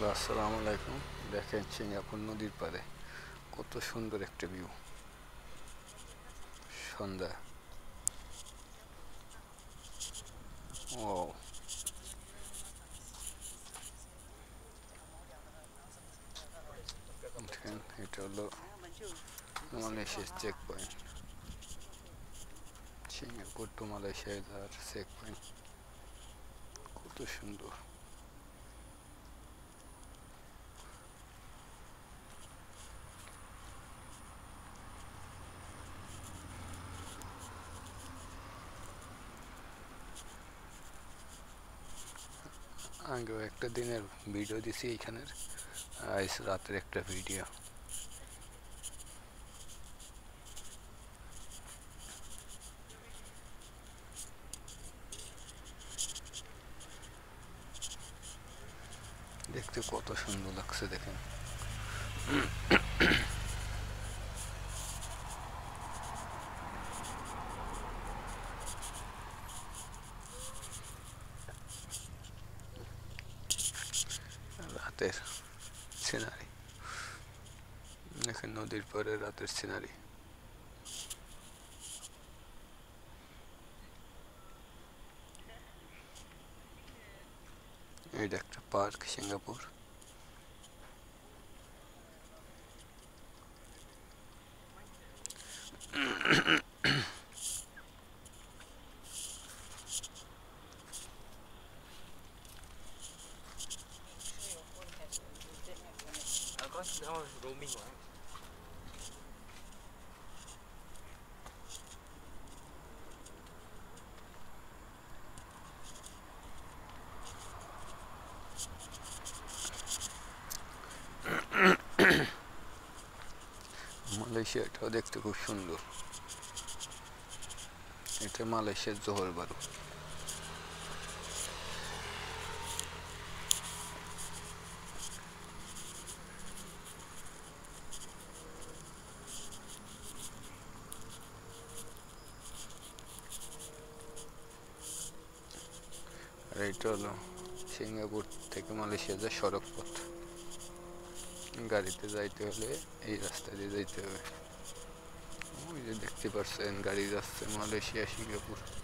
আসসালামু আলাইকুম। দেখেন সিঙ্গাপুর নদীর পাড়ে কত সুন্দর একটা ভিউ। সন্ধ্যা। ও দেখেন, এটা হলো মালয়েশিয়ার check point. Singapore to Malaysia যাওয়ার চেক পয়েন্ট কত সুন্দর। আগেও একটা দিনের ভিডিও দিছি এইখানের, আজ রাতের একটা ভিডিও। দেখতে কত সুন্দর লাগছে দেখেন। রাতের সিনারি দেখেন, নদীর পরে রাতের সিনারি। এটা একটা পার্ক সিঙ্গাপুর। roaming mà. মালয়েশিয়াটাও দেখতে খুব সুন্দর। এটা মালয়েশিয়ার জোহর বারু। আর এটা হলো সিঙ্গাপুর থেকে মালয়েশিয়া যে সড়ক পথ। গাড়িতে যাইতে হলে এই রাস্তা দিয়ে যাইতে হবে। ওই যে দেখতে পাচ্ছেন গাড়ি যাচ্ছে মালয়েশিয়া সিঙ্গাপুর।